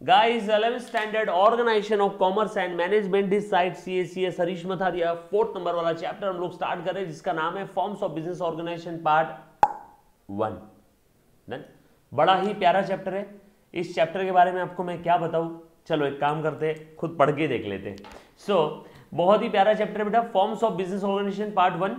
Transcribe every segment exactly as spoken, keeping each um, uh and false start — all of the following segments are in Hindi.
Guys eleventh standard organisation of commerce and management this side CACS Harish Matharia fourth number वाला चैप्टर हम लोग स्टार्ट कर रहे हैं जिसका नाम है forms of business organisation part one. Done. बड़ा ही प्यारा चैप्टर है। इस चैप्टर के बारे में आपको मैं क्या बताऊं, चलो एक काम करते हैं, खुद पढ़ के देख लेते हैं। सो so, बहुत ही प्यारा चैप्टर है बेटा, forms of business organisation part one.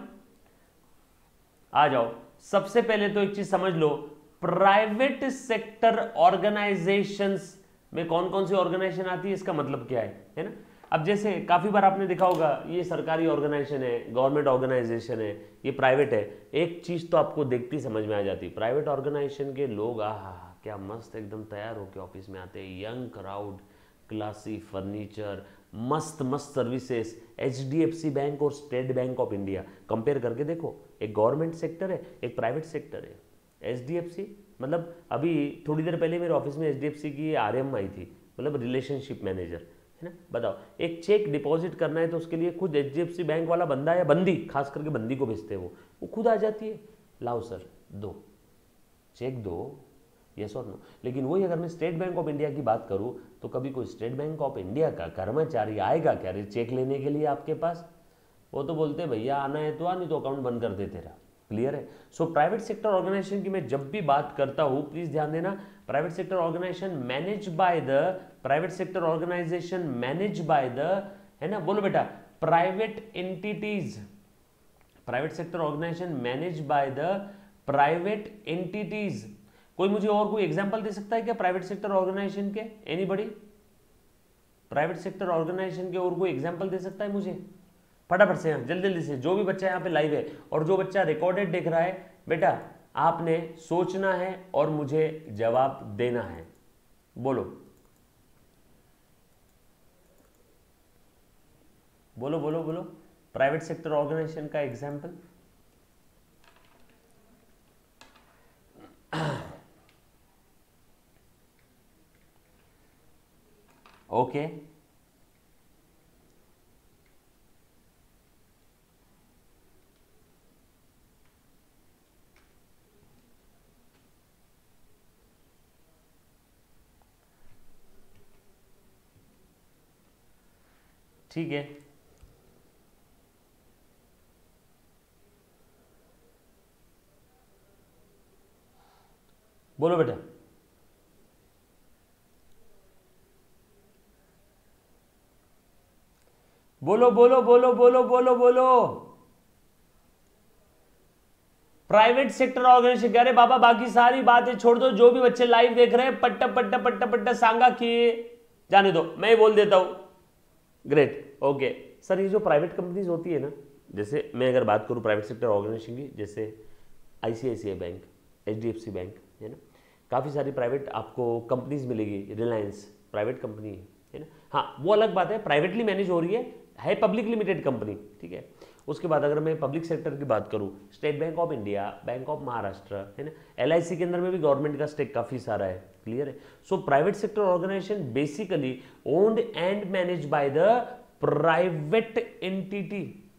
आ जाओ, सबसे पहले तो एक चीज समझ लो, प्राइवेट सेक्टर ऑर्गेनाइजेशंस में कौन कौन सी ऑर्गेनाइजेशन आती है, इसका मतलब क्या है, है ना। अब जैसे काफी बार आपने देखा होगा, ये सरकारी ऑर्गेनाइजेशन है, गवर्नमेंट ऑर्गेनाइजेशन है, ये प्राइवेट है। एक चीज तो आपको देखती समझ में आ जाती, प्राइवेट ऑर्गेनाइजेशन के लोग आहा क्या मस्त एकदम तैयार होकर ऑफिस में आते हैं, यंग क्राउड, क्लासी फर्नीचर, मस्त मस्त सर्विसेज। एचडीएफसी बैंक और State Bank of India compare करके देखो, एक गवर्नमेंट सेक्टर है, एक प्राइवेट सेक्टर है। एचडीएफसी मतलब अभी थोड़ी देर पहले मेरे ऑफिस में एचडीएफसी की आरएम आई थी, मतलब रिलेशनशिप मैनेजर, है ना। बताओ, एक चेक डिपॉजिट करना है तो उसके लिए खुद एचडीएफसी बैंक वाला बंदा या बंदी, खास करके बंदी को भेजते हैं, वो वो खुद आ जाती है, लाओ सर दो चेक दो, यस और नो। लेकिन वही अगर मैं स्टेट बैंक ऑफ इंडिया की बात करूं तो कभी कोई स्टेट बैंक ऑफ इंडिया का कर्मचारी आएगा क्या रे चेक लेने के लिए आपके पास? वो तो बोलते हैं भैया आना है तो आ, नहीं तो अकाउंट बंद कर दे तेरा। क्लियर है। सो प्राइवेट सेक्टर ऑर्गेनाइजेशन की मैं जब भी बात करता हूं प्लीज ध्यान देना, private sector organisation manage by the private sector organisation manage by the, है ना, बोलो बेटा, private entities. Private sector organisation manage by the private entities. कोई मुझे और कोई एग्जांपल दे सकता है क्या प्राइवेट सेक्टर ऑर्गेनाइजेशन के? एनीबॉडी? प्राइवेट सेक्टर ऑर्गेनाइजेशन के और कोई एग्जांपल दे सकता है मुझे? फटाफट से, जल्दी जल्दी से। जो भी बच्चा यहाँ पे लाइव है और जो बच्चा रिकॉर्डेड देख रहा है, बेटा आपने सोचना है और मुझे जवाब देना है। बोलो बोलो बोलो बोलो, प्राइवेट सेक्टर ऑर्गेनाइजेशन का एग्जांपल। Okay okay. ठीक है, बोलो बेटा। बोलो बोलो बोलो बोलो बोलो बोलो। प्राइवेट सेक्टर ऑर्गेनाइजेशन कह रहे बाबा बाकी सारी बातें छोड़ दो, जो भी बच्चे लाइव देख रहे हैं पट्टा पट्टा पट्टा पट्टा सांगा किए जाने दो, मैं ही बोल देता हूं। Great, okay sir. ये जो प्राइवेट कंपनीज होती है ना, जैसे मैं अगर बात करूं प्राइवेट सेक्टर ऑर्गेनाइजेशन की, जैसे आईसीआईसीआई बैंक, एचडीएफसी बैंक, है ना, काफी सारी प्राइवेट आपको कंपनीज मिलेगी। रिलायंस प्राइवेट कंपनी है, है ना। हाँ वो अलग बात है, प्राइवेटली मैनेज हो रही है, है पब्लिक लिमिटेड कंपनी, ठीक है। उसके बाद अगर मैं पब्लिक सेक्टर की बात करूं, State Bank of India, bank of Maharashtra, है ना, एलआईसी के अंदर में भी गवर्नमेंट का स्टेक काफी सारा है। क्लियर है। So private sector organisation basically owned and manage by the private entity.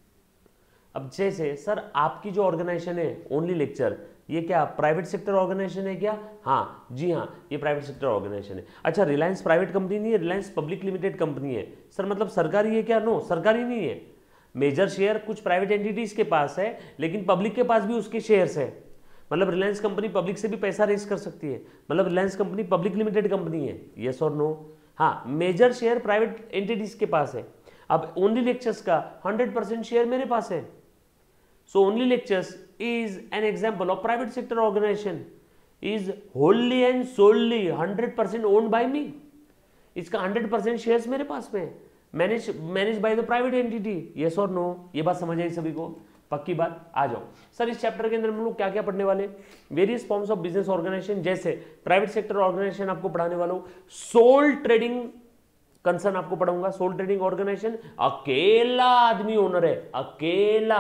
अब जैसे सर आपकी जो ऑर्गेनाइजेशन है ओनली लेक्चर, ये क्या प्राइवेट सेक्टर ऑर्गेनाइजेशन है क्या? हाँ जी हाँ, ये प्राइवेट सेक्टर ऑर्गेनाइजेशन है। अच्छा, रिलायंस प्राइवेट कंपनी नहीं है, रिलायंस पब्लिक लिमिटेड कंपनी है। सर मतलब सरकारी है क्या? नो, सरकारी नहीं है। मेजर शेयर कुछ प्राइवेट एंटिटीज के पास है, लेकिन पब्लिक के पास भी उसके शेयर्स है। मतलब रिलायंस कंपनी पब्लिक से भी पैसा रेज कर सकती है, मतलब Reliance company public limited company है, यस और नो? हाँ, मेजर शेयर प्राइवेट एंटिटीज के पास है। अब ओनली लेक्चर्स का हंड्रेड परसेंट शेयर मेरे पास है। So only lectures is an example of private sector organization, is wholly and solely hundred percent owned by me. इसका हंड्रेड परसेंट शेयर्स मेरे पास में, manage manage by the private entity, yes और नो? ये बात समझ आई सभी को? पक्की बात। आ जाओ सर, इस चैप्टर के अंदर हम लोग क्या क्या पढ़ने वाले? Various forms of business organisation. जैसे प्राइवेट सेक्टर ऑर्गेनाइजेशन आपको पढ़ाने वाला हूं, सोल ट्रेडिंग कंसर्न आपको पढ़ाऊंगा। सोल ट्रेडिंग ऑर्गेनाइजेशन, अकेला आदमी ओनर है, अकेला।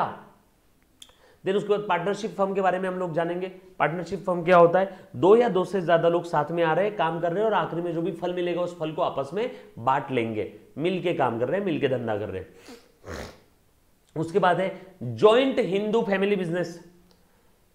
देन उसके बाद पार्टनरशिप फर्म के बारे में हम लोग जानेंगे। पार्टनरशिप फर्म क्या होता है? दो या दो से ज्यादा लोग साथ में आ रहे हैं, काम कर रहे हैं, और आखिरी में जो भी फल मिलेगा उस फल को आपस में बांट लेंगे, मिलके काम कर रहे हैं, मिलके धंधा कर रहे हैं। उसके बाद है joint Hindu family business.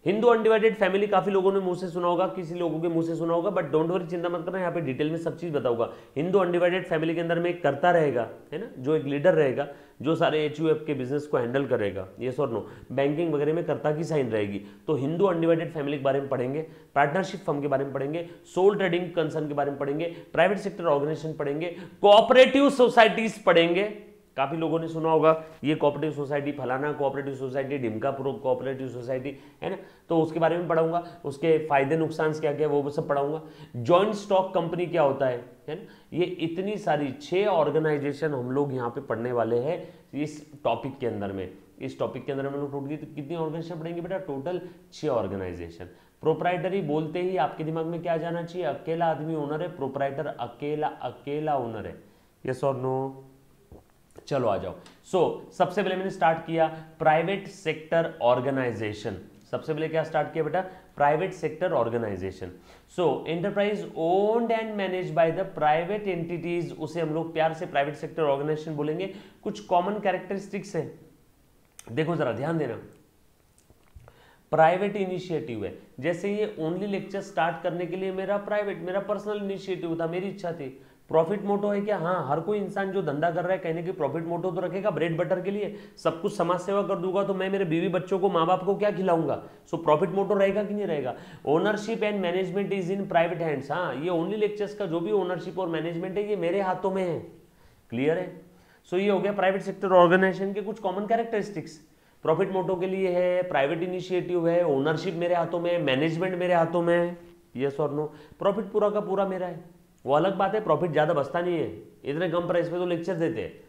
Hindu undivided family काफी लोगों ने मुंह से सुना होगा, किसी लोगों के मुंह से सुना होगा, बट डोंट वरी, चिंता मत करना, यहाँ पे डिटेल में सब चीज बताऊंगा। हिंदू अनडिवाइडेड फैमिली के अंदर में एक कर्ता रहेगा, है ना, जो एक लीडर रहेगा, जो सारे एच यू एफ के बिजनेस को हैंडल करेगा, यस और नो, बैंकिंग वगैरह में कर्ता की साइन रहेगी। तो हिंदू अनडिवाइडेड फैमिली के बारे में पढ़ेंगे, पार्टनरशिप फर्म के बारे में पढ़ेंगे, सोल ट्रेडिंग कंसर्न के बारे में पढ़ेंगे, प्राइवेट सेक्टर ऑर्गेनाइजेशन पढ़ेंगे, कोऑपरेटिव सोसाइटीज पढ़ेंगे। काफी लोगों ने सुना होगा ये कोऑपरेटिव सोसाइटी, फलाना कोऑपरेटिव सोसाइटी, ढिमका कोऑपरेटिव सोसाइटी, है ना, तो उसके बारे में पढ़ाऊंगा, उसके फायदे नुकसान क्या क्या वो सब पढ़ाऊंगा। जॉइंट स्टॉक कंपनी क्या होता है है ना, ये इतनी सारी छह ऑर्गेनाइजेशन हम लोग यहाँ पे पढ़ने वाले हैं इस टॉपिक के अंदर में। इस टॉपिक के अंदर हम लोग टोटल कितनी ऑर्गेनाइजेशन पढ़ेंगे बेटा? टोटल छह ऑर्गेनाइजेशन। प्रोप्राइटरी बोलते ही आपके दिमाग में क्या जाना चाहिए? अकेला आदमी ओनर है, प्रोप्राइटर अकेला अकेला ओनर है, यस और नो। चलो आ जाओ। सो so, सबसे पहले मैंने स्टार्ट किया प्राइवेट सेक्टर ऑर्गेनाइजेशन। सबसे पहले क्या स्टार्ट किया बेटा? Private sector organisation. So enterprise owned and manage by the private entities, उसे हम लोग प्यार से प्राइवेट सेक्टर ऑर्गेनाइजेशन बोलेंगे। कुछ कॉमन कैरेक्टरिस्टिक्स है, देखो जरा ध्यान देना। प्राइवेट इनिशिएटिव है, जैसे ये ओनली लेक्चर स्टार्ट करने के लिए मेरा प्राइवेट, मेरा पर्सनल इनिशिएटिव था, मेरी इच्छा थी। प्रॉफिट मोटो है क्या? हाँ, हर कोई इंसान जो धंधा कर रहा है कहने की प्रॉफिट मोटो तो रखेगा, ब्रेड बटर के लिए सब कुछ समाज सेवा कर दूंगा तो मैं मेरे बीवी बच्चों को, माँ बाप को क्या खिलाऊंगा? सो प्रॉफिट मोटो रहेगा कि नहीं रहेगा? Ownership and management is in private hands. हाँ, ये ओनली लेक्चर्स का जो भी ओनरशिप और मैनेजमेंट है ये मेरे हाथों में है। क्लियर है? सो so, ये हो गया प्राइवेट सेक्टर ऑर्गेनाइजेशन के कुछ कॉमन कैरेक्टरिस्टिक्स। प्रॉफिट मोटो के लिए है, प्राइवेट इनिशिएटिव है, ओनरशिप मेरे हाथों में, मैनेजमेंट मेरे हाथों में है, यस और नो। प्रॉफिट पूरा का पूरा मेरा है, वो अलग बात है, प्रॉफिट ज्यादा बचता नहीं है, इतने कम प्राइस पे तो लेक्चर देते हैं।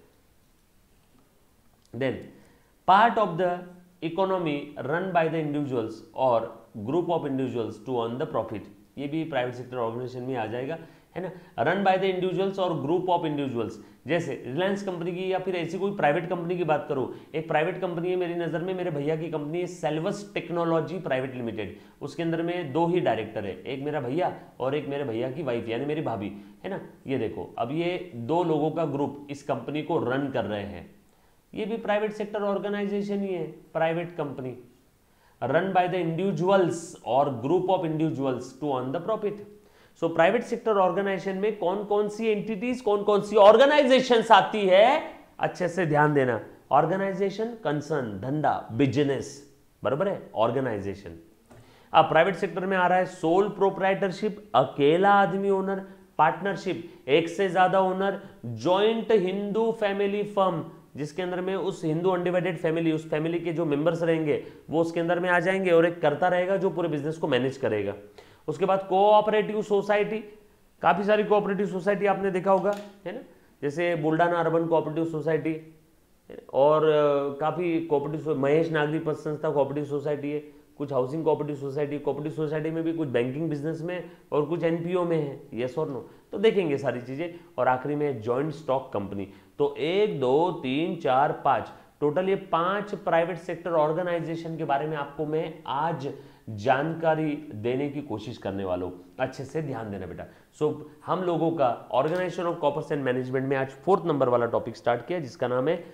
Then part of the economy run by the individuals और group of individuals to earn the profit, ये भी प्राइवेट सेक्टर ऑर्गेनाइजेशन में आ जाएगा, है ना। रन बाय द इंडिविजुअल्स और ग्रुप ऑफ इंडिविजुअल्स, जैसे रिलायंस कंपनी की या फिर ऐसी कोई प्राइवेट कंपनी की बात करो। एक प्राइवेट कंपनी है मेरी नजर में, मेरे भैया की कंपनी है सेल्वस टेक्नोलॉजी प्राइवेट लिमिटेड। उसके अंदर में दो ही डायरेक्टर है, एक मेरा भैया और एक मेरे भैया की वाइफ यानी मेरी भाभी, है ना। ये देखो, अब ये दो लोगों का ग्रुप इस कंपनी को रन कर रहे हैं, ये भी प्राइवेट सेक्टर ऑर्गेनाइजेशन ही है, private company run by the individuals और group of individuals to earn the profit. So private sector organisation में कौन कौन सी एंटिटीज, कौन कौन सी ऑर्गेनाइजेशंस आती है, अच्छे से ध्यान देना। ऑर्गेनाइजेशन, कंसर्न, धंधा, बिजनेस, बराबर है, ऑर्गेनाइजेशन। अब प्राइवेट सेक्टर में आ रहा है सोल प्रोप्राइटरशिप, अकेला आदमी ओनर, पार्टनरशिप, एक से ज्यादा owner, joint Hindu family firm, जिसके अंदर में उस हिंदू अनडिवाइडेड फैमिली, उस फैमिली के जो मेंबर्स रहेंगे वो उसके अंदर में आ जाएंगे और एक कर्ता रहेगा जो पूरे बिजनेस को मैनेज करेगा। उसके बाद कोऑपरेटिव सोसाइटी, काफी सारी कोऑपरेटिव सोसाइटी आपने देखा होगा, है ना, जैसे बुल्डाना अर्बन कोऑपरेटिव सोसाइटी और काफी कोऑपरेटिव, महेश नागरी पथ संस्था कोऑपरेटिव सोसाइटी है, कुछ housing cooperative society, cooperative society में भी कुछ बैंकिंग बिजनेस में और कुछ एनपीओ में है, यस और नो, तो देखेंगे सारी चीजें। और आखिरी में जॉइंट स्टॉक कंपनी। तो एक दो तीन चार पांच, टोटल ये पांच प्राइवेट सेक्टर ऑर्गेनाइजेशन के बारे में आपको मैं आज जानकारी देने की कोशिश करने वाला हूं, अच्छे से ध्यान देना बेटा। सो so, हम लोगों का organisation of corpus and management में आज फोर्थ नंबर वाला टॉपिक स्टार्ट किया, जिसका नाम है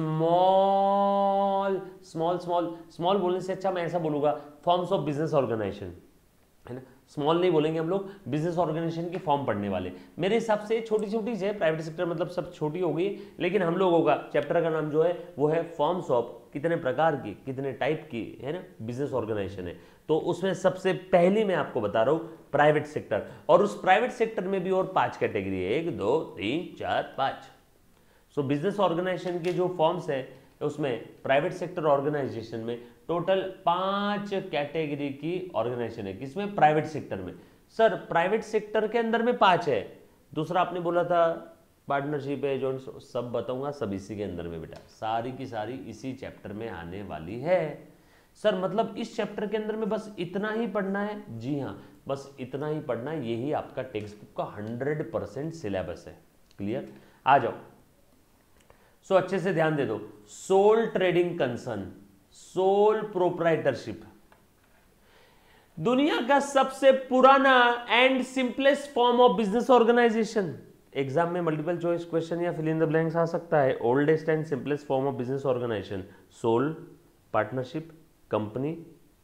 स्मॉल स्मॉल स्मॉल स्मॉल बोलने से अच्छा मैं ऐसा बोलूंगा, फॉर्म्स ऑफ बिजनेस ऑर्गेनाइजेशन, है ना। स्मॉल नहीं बोलेंगे हम लोग, बिजनेस ऑर्गेनाइजेशन की फॉर्म पढ़ने वाले। मेरे हिसाब से छोटी छोटी है, प्राइवेट सेक्टर मतलब सब छोटी हो गई, लेकिन हम लोगों का चैप्टर का नाम जो है वो है फॉर्म्स ऑफ, कितने प्रकार की, कितने टाइप की, है ना, बिजनेस ऑर्गेनाइजेशन है। तो उसमें सबसे पहली मैं आपको बता रहा हूं प्राइवेट सेक्टर, और उस प्राइवेट सेक्टर में भी और पांच कैटेगरी है, एक दो तीन चार पांच। सो बिजनेस ऑर्गेनाइजेशन के जो फॉर्म्स है उसमें प्राइवेट सेक्टर ऑर्गेनाइजेशन में टोटल पांच कैटेगरी की ऑर्गेनाइजेशन है, किसमें? प्राइवेट सेक्टर में। सर प्राइवेट सेक्टर के अंदर में पांच है, दूसरा आपने बोला था पार्टनरशिप है, जॉइंट, सब बताऊंगा, सब इसी के अंदर में बेटा, सारी की सारी इसी चैप्टर में आने वाली है। सर मतलब इस चैप्टर के अंदर में बस इतना ही पढ़ना है? जी हाँ, बस इतना ही पढ़ना है, यही आपका टेक्स्ट बुक का हंड्रेड परसेंट सिलेबस है। क्लियर? आ जाओ। सो so, अच्छे से ध्यान दे दो। Sole trading concern, sole proprietorship, दुनिया का सबसे पुराना and simplest form of business organisation. Exam में मल्टीपल चॉइस क्वेश्चन या फिल इन द ब्लैंक्स आ सकता है। Oldest and simplest form of business organisation, sole, partnership, company,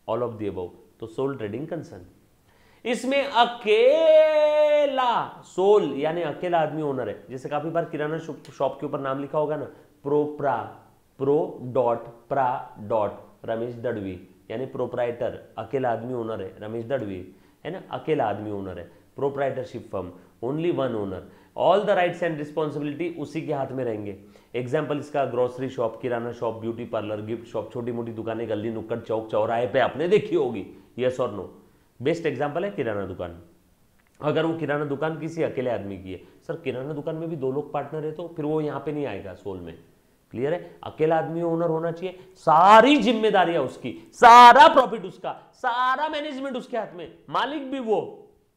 all of the above, तो सोल ट्रेडिंग कंसर्न। इसमें अकेला सोल यानी अकेला आदमी ओनर है। जैसे काफी बार किराना शॉप के ऊपर नाम लिखा होगा ना, प्रोप्रा, प्रो डॉट प्रा डॉट रमेश दड़वी, यानी प्रोप्राइटर, अकेला आदमी ओनर है रमेश दड़वी, है ना, अकेला आदमी ओनर है, proprietorship firm, only one owner, all the rights and responsibility उसी के हाथ में रहेंगे। एग्जाम्पल इसका grocery shop, kirana shop, beauty parlour, gift shop, छोटी मोटी दुकानें गली नुक्कड़ चौक चौराहे पे आपने देखी होगी, यस और नो। बेस्ट एग्जाम्पल है किराना दुकान। अगर वो किराना दुकान किसी अकेले आदमी की है, सर किराना दुकान में भी दो लोग पार्टनर है, तो फिर वो यहाँ पे नहीं आएगा सोल में। क्लियर है? अकेला आदमी ओनर होना चाहिए, सारी जिम्मेदारियां उसकी, सारा प्रॉफिट उसका, सारा मैनेजमेंट उसके हाथ में, मालिक भी वो।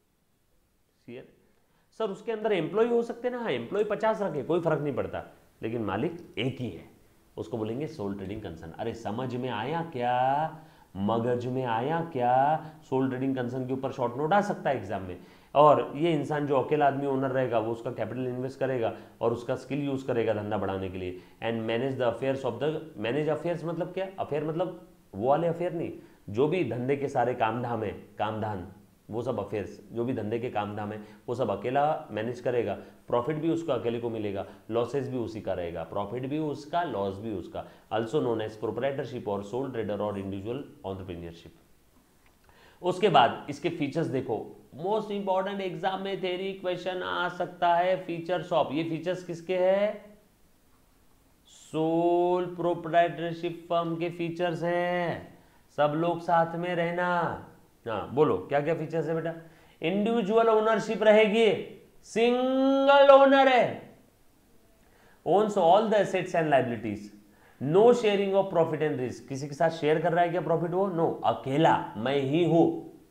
सर उसके अंदर एम्प्लॉय हो सकते ना, हाँ एम्प्लॉय पचास रखे कोई फर्क नहीं पड़ता, लेकिन मालिक एक ही है, उसको बोलेंगे सोल ट्रेडिंग कंसर्न। अरे समझ में आया क्या, मगज में आया क्या? सोल ट्रेडिंग कंसर्न के ऊपर शॉर्ट नोट आ सकता है एग्जाम में। और ये इंसान जो अकेला आदमी ओनर रहेगा वो उसका कैपिटल इन्वेस्ट करेगा और उसका स्किल यूज करेगा धंधा बढ़ाने के लिए, and manage the affairs of the, manage affairs मतलब क्या? अफेयर मतलब वो वाले अफेयर नहीं, जो भी धंधे के सारे काम धाम है, काम धाम, वो सब अफेयर्स, जो भी धंधे के काम धाम है वो सब अकेला मैनेज करेगा। प्रॉफिट भी उसको अकेले को मिलेगा, लॉसेस भी उसी का रहेगा, प्रॉफिट भी उसका, लॉस भी उसका। आल्सो नोन एज प्रोप्राइटरशिप और सोल ट्रेडर और इंडिविजुअल एंटरप्रेन्योरशिप। उसके बाद इसके फीचर्स देखो, मोस्ट इंपॉर्टेंट एग्जाम में थ्योरी क्वेश्चन आ सकता है, फीचर्स ऑफ, ये फीचर्स किसके हैं? सोल प्रोप्राइटरशिप फर्म के फीचर्स हैं। सब लोग साथ में रहना। हाँ बोलो क्या क्या फीचर्स है बेटा? इंडिविजुअल ओनरशिप रहेगी, सिंगल ओनर है, owns all the assets and liabilities, no sharing of profit and risk, किसी के साथ शेयर कर रहा है क्या प्रॉफिट? वो नो, अकेला मैं ही हूं,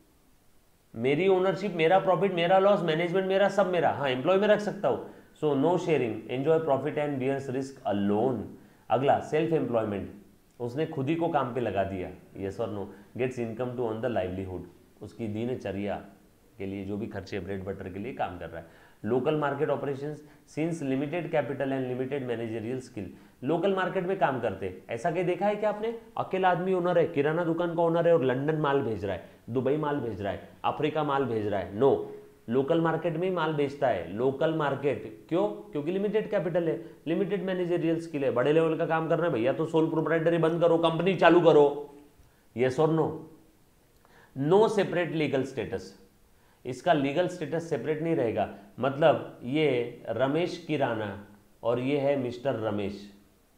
मेरी ओनरशिप, मेरा प्रॉफिट, मेरा लॉस, मैनेजमेंट मेरा, सब मेरा। हाँ एम्प्लॉय में रख सकता हूं, so no sharing, enjoy profit and bears risk alone. अगला सेल्फ एम्प्लॉयमेंट, उसने खुद ही को काम पे लगा दिया, यस और no, gets income to on the livelihood, उसकी दिनचर्या के लिए जो भी खर्चे ब्रेड बटर के लिए काम कर रहा है। Local market operations, since limited capital and limited managerial skill, local market में काम करते। ऐसा कहीं देखा है क्या आपने? अकेला आदमी ओनर है, किराना दुकान का ओनर है और लंदन माल भेज रहा है, दुबई माल भेज रहा है, अफ्रीका माल भेज रहा है, नो, लोकल मार्केट में ही माल बेचता है। लोकल मार्केट क्यों? क्योंकि लिमिटेड कैपिटल है, लिमिटेड मैनेजरियल स्किल है, बड़े लेवल का काम करना है भैया, तो सोल प्रोप्राइटरी बंद करो, कंपनी चालू करो, यस और no. No separate legal status, इसका लीगल स्टेटस सेपरेट नहीं रहेगा, मतलब ये रमेश किराना और ये है मिस्टर रमेश,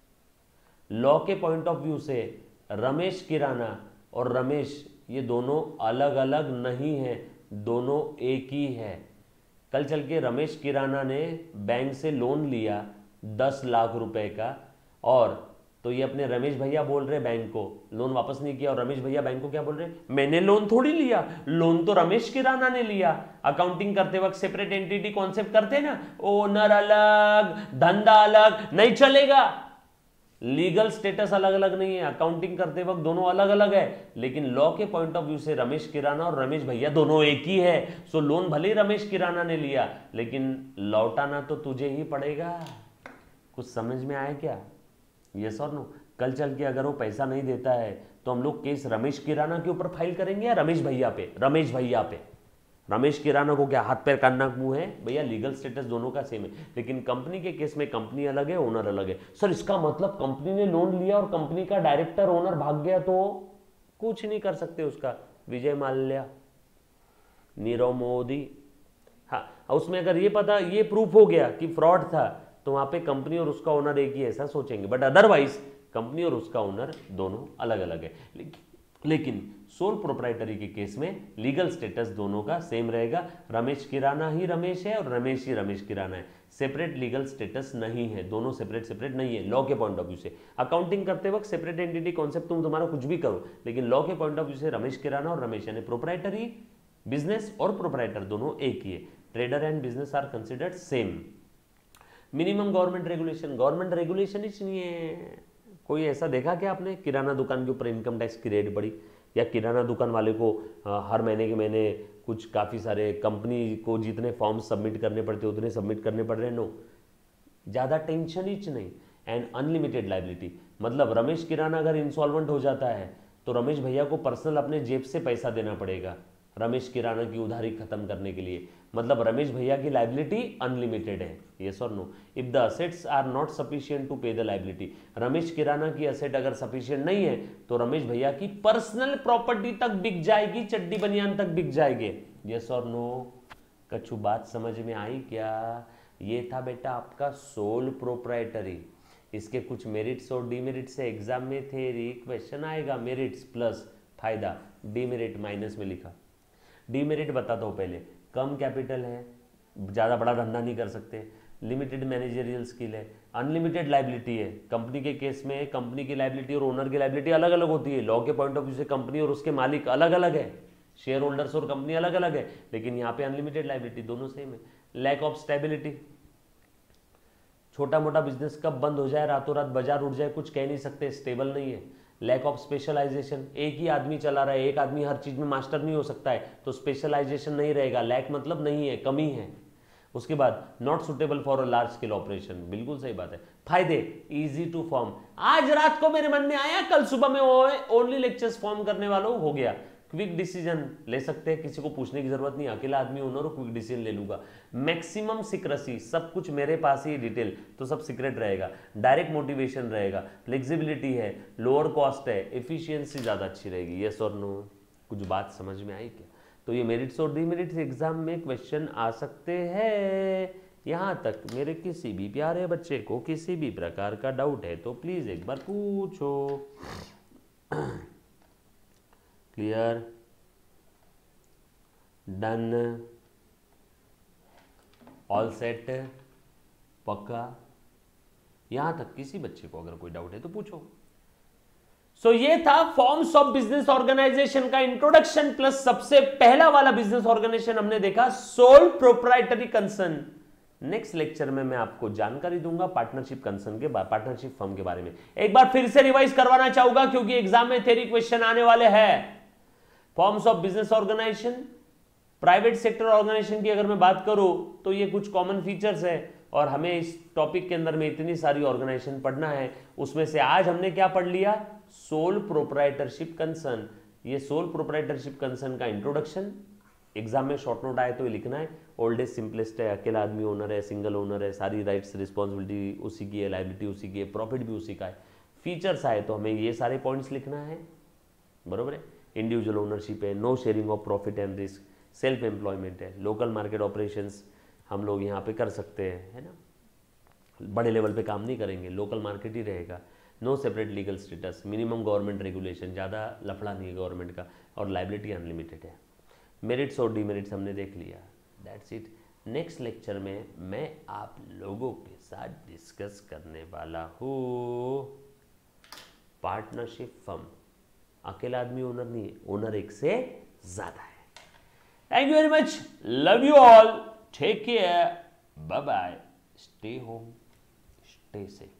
लॉ के पॉइंट ऑफ व्यू से रमेश किराना और रमेश ये दोनों अलग अलग नहीं है, दोनों एक ही है। कल चल के रमेश किराना ने बैंक से लोन लिया दस लाख रुपए का, और तो ये अपने रमेश भैया बोल रहे बैंक को लोन वापस नहीं किया, और रमेश भैया बैंक को क्या बोल रहे? मैंने लोन थोड़ी लिया, लोन तो रमेश किराना ने लिया। अकाउंटिंग करते वक्त सेपरेट एंटिटी कॉन्सेप्ट करते ना, ओनर अलग, धंधा अलग, नहीं चलेगा। लीगल स्टेटस अलग अलग नहीं है, अकाउंटिंग करते वक्त दोनों अलग अलग है, लेकिन लॉ के पॉइंट ऑफ व्यू से रमेश किराना और रमेश भैया दोनों एक ही है। सो लोन भले ही रमेश किराना ने लिया, लेकिन लौटाना तो तुझे ही पड़ेगा। कुछ समझ में आया क्या? यस और नो। कल चल के अगर वो पैसा नहीं देता है तो हम लोग केस रमेश किराना के ऊपर फाइल करेंगे या रमेश भैया पे? रमेश भैया पे। रमेश किराना को क्या हाथ पैर काटना मुंह है भैया? लीगल स्टेटस दोनों का सेम है, लेकिन कंपनी के केस में कंपनी अलग है, ओनर अलग है। सर इसका मतलब कंपनी ने लोन लिया और कंपनी का डायरेक्टर ओनर भाग गया तो कुछ नहीं कर सकते उसका। विजय माल्या, नीरव मोदी, हाँ उसमें अगर ये पता ये प्रूफ हो गया कि फ्रॉड था तो वहां पे कंपनी और उसका ओनर एक ही ऐसा सोचेंगे, बट अदरवाइज कंपनी और उसका ओनर दोनों अलग अलग है। लेकिन सोल प्रोप्राइटरी के केस में लीगल स्टेटस दोनों का सेम रहेगा। रमेश किराना ही रमेश है और रमेश ही रमेश किराना है, सेपरेट लीगल स्टेटस नहीं है, दोनों सेपरेट सेपरेट नहीं है लॉ के पॉइंट ऑफ व्यू से। अकाउंटिंग करते वक्त सेपरेट एंटिटी कॉन्सेप्ट तुम तुम्हारा कुछ भी करो, लेकिन लॉ के पॉइंट ऑफ व्यू से रमेश किराना और रमेश यानी प्रोप्राइटरी, बिजनेस और प्रोप्राइटर दोनों एक ही है। Trader and business are considered same. Minimum government regulation, government regulation ही नहीं है। कोई ऐसा देखा क्या आपने किराना दुकान के ऊपर इनकम टैक्स की रेट बढ़ी, या किराना दुकान वाले को आ, हर महीने के महीने कुछ काफ़ी सारे कंपनी को जितने फॉर्म सबमिट करने पड़ते उतने सबमिट करने पड़ रहे? नो, ज़्यादा टेंशन ही नहीं। एंड अनलिमिटेड लाइबिलिटी, मतलब रमेश किराना अगर इंसॉल्वेंट हो जाता है तो रमेश भैया को पर्सनल अपने जेब से पैसा देना पड़ेगा रमेश किराना की उधारी खत्म करने के लिए। मतलब रमेश भैया की लाइबिलिटी अनलिमिटेड है, यस और no. If the assets are not sufficient to pay the liability, Ramesh Kirana की असेट अगर सफिशिएंट नहीं है तो रमेश भैया की पर्सनल प्रॉपर्टी तक बिक जाएगी, चड्डी बनियान तक बिक जाएंगे, यस और नो। कछु बात समझ में आई क्या? ये था बेटा आपका सोल प्रोप्राइटरी। इसके कुछ मेरिट्स और डीमेरिट्स है, एग्जाम में थेरी क्वेश्चन आएगा, मेरिट्स प्लस फायदा, डीमेरिट माइनस में लिखा। डीमेरिट बताता हूँ पहले, कम कैपिटल है, ज़्यादा बड़ा धंधा नहीं कर सकते, लिमिटेड मैनेजरियल स्किल है, अनलिमिटेड लाइबिलिटी है। कंपनी के केस में कंपनी की लाइबिलिटी और ओनर की लाइबिलिटी अलग अलग होती है। लॉ के पॉइंट ऑफ व्यू से कंपनी और उसके मालिक अलग अलग है, शेयर होल्डर्स और कंपनी अलग अलग है, लेकिन यहाँ पे अनलिमिटेड लाइबिलिटी दोनों सेम है। लैक ऑफ स्टेबिलिटी, छोटा मोटा बिजनेस कब बंद हो जाए, रातों रात बाजार उठ जाए, कुछ कह नहीं सकते, स्टेबल नहीं है। लैक ऑफ स्पेशलाइजेशन, एक ही आदमी चला रहा है, एक आदमी हर चीज में मास्टर नहीं हो सकता है, तो स्पेशलाइजेशन नहीं रहेगा। लैक मतलब नहीं है, कमी है। उसके बाद not suitable for a large scale operation, बिल्कुल सही बात है। फायदे, इजी टू फॉर्म, आज रात को मेरे मन में आया, कल सुबह में ओनली लेक्चर्स फॉर्म करने वालों हो गया। क्विक डिसीजन ले सकते हैं, किसी को पूछने की जरूरत नहीं, अकेला आदमी ओनर हो, क्विक डिसीजन ले लूंगा। मैक्सिमम सिक्रेसी, सब कुछ मेरे पास ही डिटेल, तो सब सीक्रेट रहेगा। डायरेक्ट मोटिवेशन रहेगा, फ्लेक्सिबिलिटी है, लोअर कॉस्ट है, एफिशिएंसी ज्यादा अच्छी रहेगी, यस और नो। कुछ बात समझ में आई क्या? तो ये मेरिट्स और डीमेरिट्स एग्जाम में क्वेश्चन आ सकते हैं। यहां तक मेरे किसी भी प्यारे बच्चे को किसी भी प्रकार का डाउट है तो प्लीज एक बार पूछो। क्लियर, डन, ऑल सेट, पक्का? यहां तक किसी बच्चे को अगर कोई डाउट है तो पूछो। सो so, ये था फॉर्म्स ऑफ बिजनेस ऑर्गेनाइजेशन का इंट्रोडक्शन प्लस सबसे पहला वाला बिजनेस ऑर्गेनाइजेशन हमने देखा, sole proprietary concern. Next lecture में मैं आपको जानकारी दूंगा पार्टनरशिप कंसर्न के बारे, पार्टनरशिप फर्म के बारे में। एक बार फिर से रिवाइज करवाना चाहूंगा क्योंकि एग्जाम में थ्योरी क्वेश्चन आने वाले हैं। Forms of business organization, private sector organization की अगर मैं बात करूं तो ये कुछ कॉमन फीचर्स है और हमें इस टॉपिक के अंदर में इतनी सारी ऑर्गेनाइजेशन पढ़ना है। उसमें से आज हमने क्या पढ़ लिया? Sole proprietorship concern. ये सोल प्रोप्राइटरशिप कंसर्न का इंट्रोडक्शन, एग्जाम में शॉर्ट नोट आए तो ये लिखना है। ओल्डेस्ट सिंपलेस्ट है, अकेला आदमी ओनर है, सिंगल ओनर है, सारी राइट्स रिस्पॉन्सिबिलिटी उसी की है, लाइबिलिटी उसी की है, प्रॉफिट भी उसी का है। फीचर्स आए तो हमें ये सारे पॉइंट्स लिखना है, बरोबर है। इंडिविजुअल ओनरशिप है, no sharing of profit and risk, self employment है, लोकल मार्केट ऑपरेशंस हम लोग यहाँ पे कर सकते हैं, है ना, बड़े लेवल पे काम नहीं करेंगे, लोकल मार्केट ही रहेगा। No separate legal status, minimum government regulation, ज़्यादा लफड़ा नहीं है गवर्नमेंट का, और लाइबिलिटी अनलिमिटेड है। मेरिट्स और डीमेरिट्स हमने देख लिया, दैट्स इट। नेक्स्ट लेक्चर में मैं आप लोगों के साथ डिस्कस करने वाला हूँ पार्टनरशिप फर्म। अकेला आदमी ओनर नहीं है, ओनर एक से ज्यादा है। Thank you very much, love you all, take care, bye bye, stay home, stay safe.